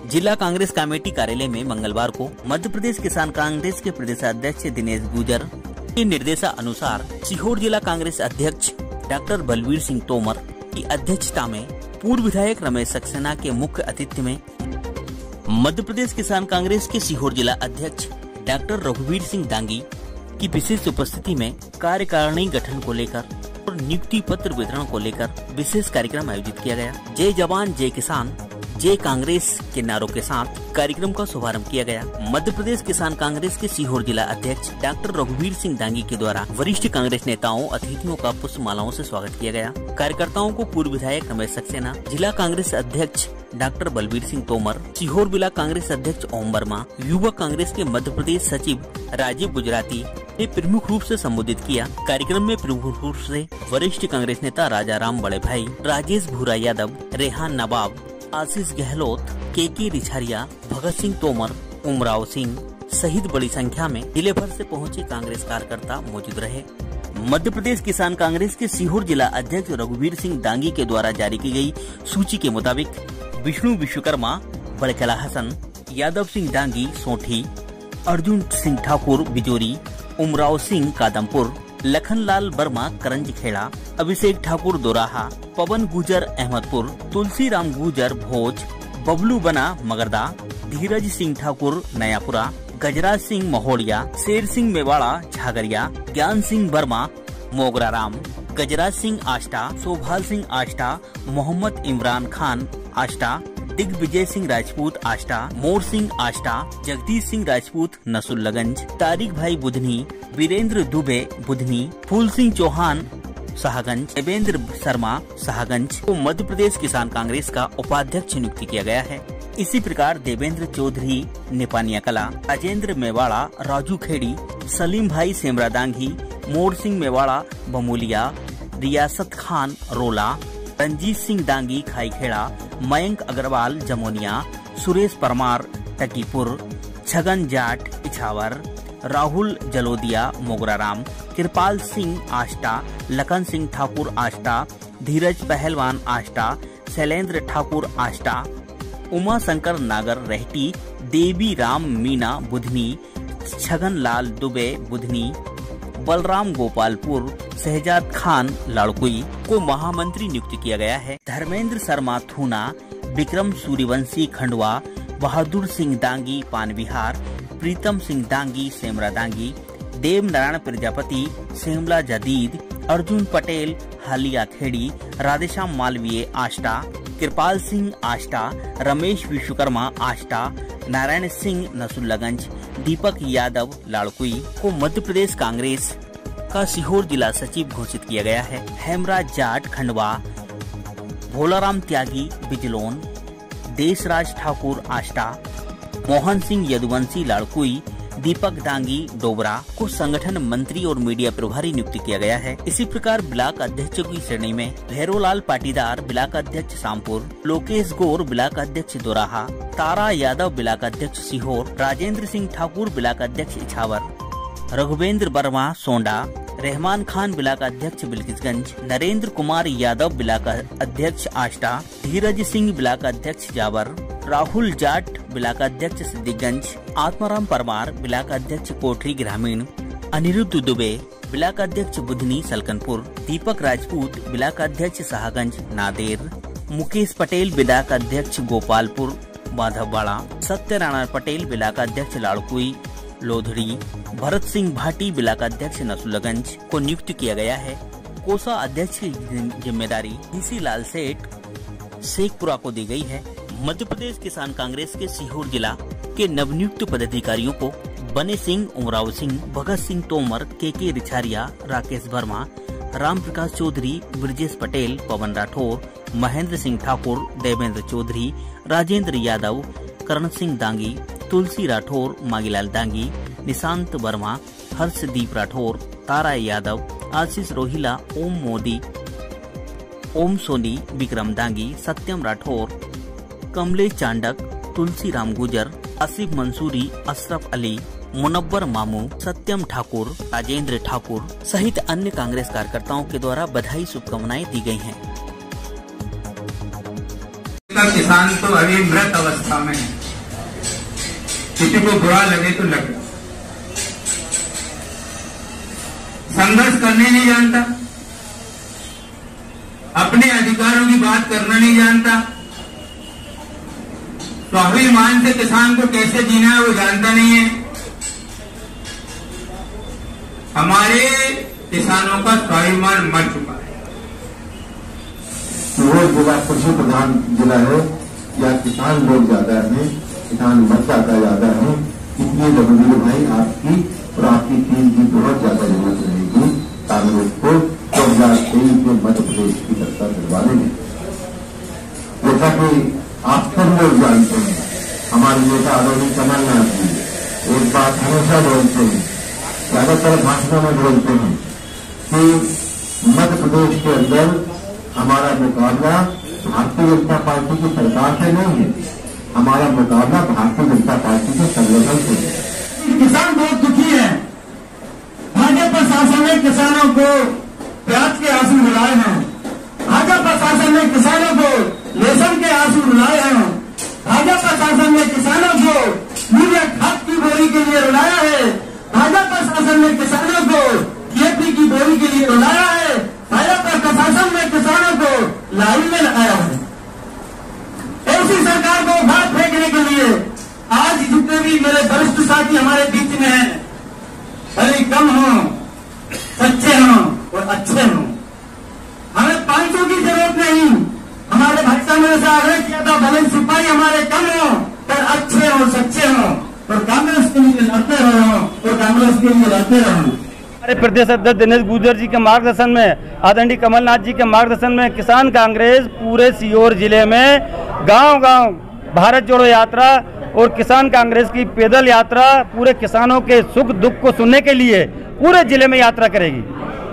जिला कांग्रेस कमेटी कार्यालय में मंगलवार को मध्य प्रदेश किसान कांग्रेस के प्रदेशाध्यक्ष दिनेश गुर्जर के निर्देशानुसार सीहोर जिला कांग्रेस अध्यक्ष डॉक्टर बलवीर सिंह तोमर की अध्यक्षता में पूर्व विधायक रमेश सक्सेना के मुख्य अतिथि में मध्य प्रदेश किसान कांग्रेस के सीहोर जिला अध्यक्ष डॉक्टर रघुवीर सिंह दांगी की विशेष उपस्थिति में कार्यकारिणी गठन को लेकर और नियुक्ति पत्र वितरण को लेकर विशेष कार्यक्रम आयोजित किया गया। जय जवान जय किसान जय कांग्रेस के नारों के साथ कार्यक्रम का शुभारंभ किया गया। मध्य प्रदेश किसान कांग्रेस के सीहोर जिला अध्यक्ष डॉक्टर रघुवीर सिंह दांगी के द्वारा वरिष्ठ कांग्रेस नेताओं अतिथियों का पुष्पमालाओं से स्वागत किया गया। कार्यकर्ताओं को पूर्व विधायक रमेश सक्सेना, जिला कांग्रेस अध्यक्ष डॉक्टर बलवीर सिंह तोमर, सीहोर जिला कांग्रेस अध्यक्ष ओम वर्मा, युवक कांग्रेस के मध्य प्रदेश सचिव राजीव गुजराती ने प्रमुख रूप से संबोधित किया। कार्यक्रम में प्रमुख रूप से वरिष्ठ कांग्रेस नेता राजा राम बड़े भाई, राजेश भूरा यादव, रेहान नवाब, आशीष गहलोत, के रिछारिया, भगत सिंह तोमर, उमराव सिंह सहित बड़ी संख्या में जिले भर से पहुंचे कांग्रेस कार्यकर्ता मौजूद रहे। मध्य प्रदेश किसान कांग्रेस के सीहोर जिला अध्यक्ष रघुवीर सिंह दांगी के द्वारा जारी की गई सूची के मुताबिक विष्णु विश्वकर्मा बड़कला हसन, यादव सिंह दांगी सोठी, अर्जुन सिंह ठाकुर बिजोरी, उमराव सिंह कादमपुर, लखनलाल वर्मा करंज खेड़ा, अभिषेक ठाकुर दोराहा, पवन गुजर अहमदपुर, तुलसीराम गुजर भोज, बबलू बना मगरदा, धीरज सिंह ठाकुर नयापुरा, गजराज सिंह महोड़िया, शेर सिंह मेवाड़ा झागरिया, ज्ञान सिंह वर्मा मोगराराम, गजराज सिंह आष्टा, शोभाल सिंह आष्टा, मोहम्मद इमरान खान आष्टा, दिग्विजय सिंह राजपूत आष्टा, मोर सिंह आष्टा, जगदीश सिंह राजपूत नसुल्लागंज, तारिक भाई बुधनी, वीरेंद्र दुबे बुधनी, फूल सिंह चौहान शाहगंज, देवेंद्र शर्मा शाहगंज को मध्य प्रदेश किसान कांग्रेस का उपाध्यक्ष नियुक्त किया गया है। इसी प्रकार देवेंद्र चौधरी नेपानिया कला, राजेंद्र मेवाड़ा राजू खेड़ी, सलीम भाई सेमरा दांगी, मोर सिंह मेवाड़ा बमूलिया, रियासत खान रोला, रंजीत सिंह दांगी खाईखेड़ा, मयंक अग्रवाल जमोनिया, सुरेश परमार टकीपुर, छगन जाट इछावर, राहुल जलोदिया मोगराराम, कृपाल सिंह आष्टा, लखन सिंह ठाकुर आष्टा, धीरज पहलवान आष्टा, शैलेंद्र ठाकुर आष्टा, उमा शंकर नागर रहटी, देवी राम मीना बुधनी, छगन लाल दुबे बुधनी, बलराम गोपालपुर, शहजाद खान लाड़कुई को महामंत्री नियुक्त किया गया है। धर्मेंद्र शर्मा थूना, विक्रम सूर्यवंशी खंडवा, बहादुर सिंह दांगी पानविहार, प्रीतम सिंह दांगी सेमरा दांगी, देव नारायण प्रजापति सेमला जदीद, अर्जुन पटेल हालिया खेड़ी, राधेश्याम मालवीय आष्टा, कृपाल सिंह आष्टा, रमेश विश्वकर्मा आष्टा, नारायण सिंह नसुल्लागंज, दीपक यादव लाड़कुई को मध्य प्रदेश कांग्रेस का सीहोर जिला सचिव घोषित किया गया है। हेमराज जाट खंडवा, भोलाराम त्यागी बिजलोन, देशराज ठाकुर आष्टा, मोहन सिंह यदुवंशी लाड़कुई, दीपक दांगी डोबरा को संगठन मंत्री और मीडिया प्रभारी नियुक्त किया गया है। इसी प्रकार ब्लॉक अध्यक्षों की श्रेणी में भैरोलाल पाटीदार ब्लॉक अध्यक्ष शामपुर, लोकेश गौर ब्लॉक अध्यक्ष दोराहा, तारा यादव ब्लॉक अध्यक्ष सीहोर, राजेंद्र सिंह ठाकुर ब्लॉक अध्यक्ष इछावर, रघुवेंद्र वर्मा सोंडा, रहमान खान ब्लॉक अध्यक्ष बिल्किसगंज, नरेंद्र कुमार यादव ब्लॉक अध्यक्ष आष्टा, धीरज सिंह ब्लॉक अध्यक्ष जावर, राहुल जाट ब्लॉक अध्यक्ष सिद्दीकगंज, आत्माराम परमार ब्लॉक अध्यक्ष कोठरी ग्रामीण, अनिरुद्ध दुबे ब्लॉक अध्यक्ष बुधनी सलकनपुर, दीपक राजपूत ब्लॉक अध्यक्ष शाहगंज नादेर, मुकेश पटेल ब्लॉक अध्यक्ष गोपालपुर माधववाड़ा, सत्यनारायण पटेल ब्लॉक अध्यक्ष लाड़कुई लोधड़ी, भरत सिंह भाटी ब्लॉक अध्यक्ष नसुल्लागंज को नियुक्त किया गया है। कोषा अध्यक्ष की जिम्मेदारी डीसी लाल सेठ शेखपुरा को दी गई है। मध्य प्रदेश किसान कांग्रेस के सीहोर जिला के नवनियुक्त पदाधिकारियों को बने सिंह, उमराव सिंह, भगत सिंह तोमर, के रिछारिया, राकेश वर्मा, राम प्रकाश चौधरी, ब्रजेश पटेल, पवन राठौर, महेंद्र सिंह ठाकुर, देवेंद्र चौधरी, राजेंद्र यादव, करण सिंह दांगी, तुलसी राठौर, मागीलाल दांगी, निशांत वर्मा, हर्षदीप राठौर, तारा यादव, आशीष रोहिला, ओम मोदी, ओम सोनी, विक्रम दांगी, सत्यम राठौर, कमलेश चांडक, तुलसीराम गुजर, आसिफ मंसूरी, अशरफ अली, मुनव्वर मामू, सत्यम ठाकुर, राजेंद्र ठाकुर सहित अन्य कांग्रेस कार्यकर्ताओं के द्वारा बधाई शुभकामनाएं दी गई हैं। का किसान तो अभी मृत अवस्था में है। किसी को बुरा लगे तो लगे, संघर्ष करने नहीं जानता, अपने अधिकारों की बात करना नहीं जानता, स्वाभिमान से किसान को कैसे जीना है वो जानता नहीं है। हमारे किसानों का स्वाभिमान मर चुका है। वो जिला कृषि प्रधान जिला है या किसान लोग ज्यादा हैं, किसान मर जाता ज्यादा है, इसलिए रघुवीर भाई आपकी और आपकी टीम की बहुत ज्यादा जरूरत रहेगी कांग्रेस को 2023 में मध्य प्रदेश की सत्ता दिलवाने में। जैसा कि आप सब लोग जानते हैं, हमारे नेता आदरणीय कमलनाथ जी एक बात हमेशा बोलते हैं, ज्यादातर भाषणों में बोलते हैं कि मध्य प्रदेश के अंदर हमारा मुकाबला भारतीय जनता पार्टी की सरकार से नहीं है, हमारा मुकाबला भारतीय जनता पार्टी के संगठन से है। किसान बहुत दुखी है। भाजपा शासन ने किसानों को प्याज के आंसू रुलाए हैं, भाजपा शासन ने किसानों को लहसुन के आंसू रुलाए हैं, भाजपा शासन ने किसानों को यूरिया खाद की बोरी के लिए रुलाया है, भाजपा शासन ने किसानों को खेती की बोरी के लिए रुलाया है, भाजपा शासन ने किसानों को लाइन में लगाया है। ऐसी सरकार को बाहर फेंकने के लिए आज जितने भी मेरे वरिष्ठ साथी हमारे बीच में हैं, भले कम हो, सच्चे हो और अच्छे हो, हमें 500 की जरूरत नहीं। हमारे भाई साहब ने आग्रह किया था भले सिपाही हमारे कम हो पर अच्छे हो, सच्चे हो और कांग्रेस के लिए लड़ते रहो और कांग्रेस के लिए लड़ते रहो। हमारे प्रदेश अध्यक्ष दिनेश गुर्जर जी के मार्गदर्शन में, आदरणीय कमलनाथ जी के मार्गदर्शन में किसान कांग्रेस पूरे सीहोर जिले में गांव-गांव भारत जोड़ो यात्रा और किसान कांग्रेस की पैदल यात्रा पूरे किसानों के सुख दुख को सुनने के लिए पूरे जिले में यात्रा करेगी।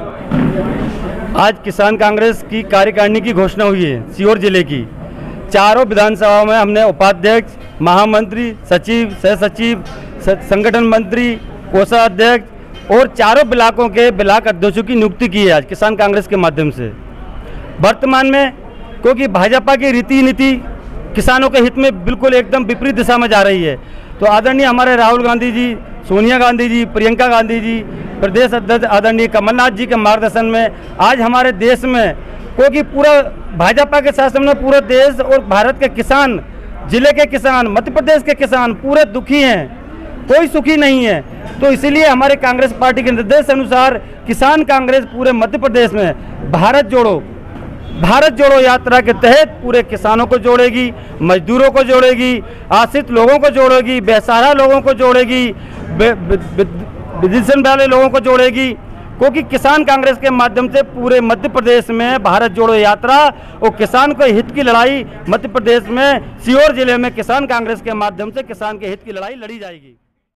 आज किसान कांग्रेस की कार्यकारिणी की घोषणा हुई है। सीहोर जिले की चारों विधानसभाओं में हमने उपाध्यक्ष, महामंत्री, सचिव, सह सचिव, संगठन मंत्री, कोषाध्यक्ष और चारों ब्लॉकों के ब्लॉक अध्यक्षों की नियुक्ति की है आज किसान कांग्रेस के माध्यम से। वर्तमान में क्योंकि भाजपा की रीति नीति किसानों के हित में बिल्कुल एकदम विपरीत दिशा में जा रही है, तो आदरणीय हमारे राहुल गांधी जी, सोनिया गांधी जी, प्रियंका गांधी जी, प्रदेश अध्यक्ष आदरणीय कमलनाथ जी के मार्गदर्शन में आज हमारे देश में, क्योंकि पूरा भाजपा के शासन में पूरा देश और भारत के किसान, जिले के किसान, मध्य प्रदेश के किसान पूरे दुखी हैं, कोई सुखी नहीं है। तो इसीलिए हमारे कांग्रेस पार्टी के निर्देश अनुसार किसान कांग्रेस पूरे मध्य प्रदेश में भारत जोड़ो यात्रा के तहत पूरे किसानों को जोड़ेगी, मजदूरों को जोड़ेगी, आश्रित लोगों को जोड़ेगी, बेसहारा लोगों को जोड़ेगी, विदेशन वाले लोगों को जोड़ेगी, क्योंकि किसान कांग्रेस के माध्यम से पूरे मध्य प्रदेश में भारत जोड़ो यात्रा और किसान के हित की लड़ाई मध्य प्रदेश में सीहोर जिले में किसान कांग्रेस के माध्यम से किसान के हित की लड़ाई लड़ी जाएगी।